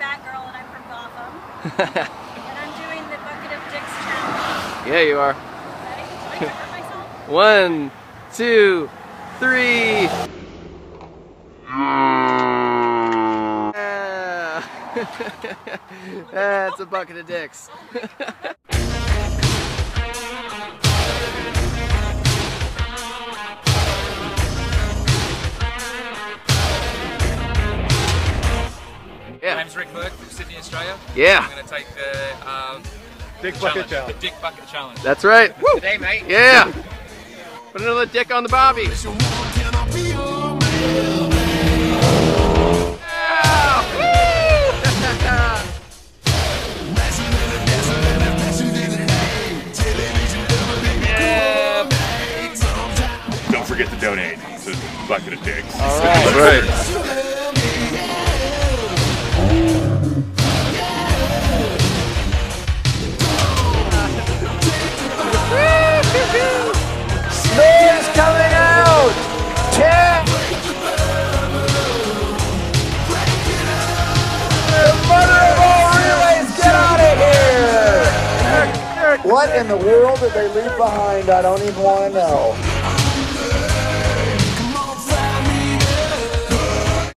fat girl and I'm from Gotham. And I'm doing the Bucket of Dicks challenge. Yeah, you are. Ready? Should I cover myself? 1, 2, 3. That's a bucket of dicks. My name's Rick Burke from Sydney, Australia. Yeah. I'm going to take the Dick Bucket Challenge. The Dick Bucket Challenge. That's right. Woo. Today, mate. Yeah. Put another dick on the bobby. Don't forget to donate to Bucket of Dicks. All right. That's right. Smear's coming out! Check! The mother of all relays, get out of here! What in the world did they leave behind? I don't even want to know.